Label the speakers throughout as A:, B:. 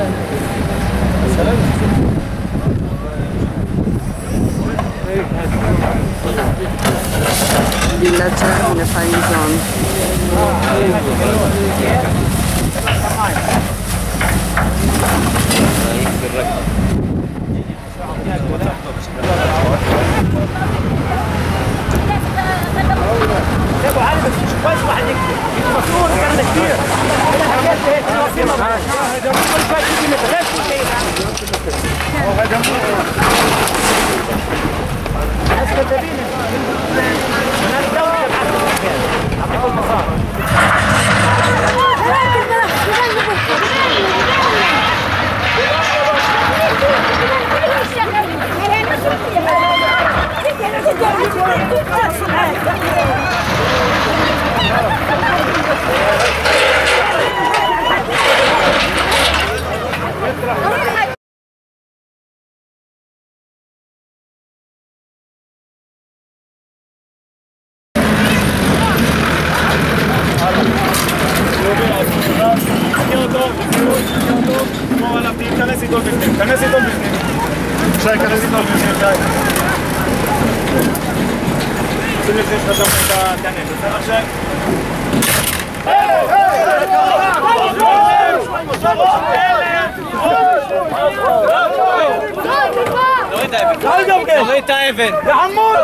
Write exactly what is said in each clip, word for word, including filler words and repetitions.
A: Villager in a fine zone.
B: שי, כנס איתו בפנים, שי. שים לפני שחשבת את הטנט, בסדר שי?
C: תוריד את האבן.
B: יא חמוד!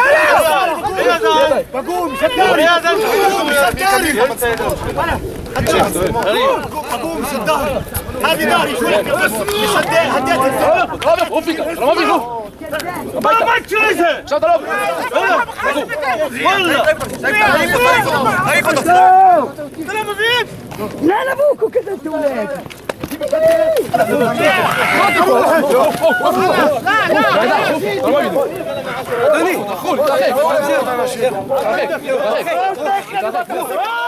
B: פגום, משדר! פגום, משדר! هذه داري شو لك مصدق هديت رابط وفيك رابط شو ما ما تشيزه شاطر والله هاي خذ سلام فيك
A: لا لا ابوكم كذا انت ولاد. لا لا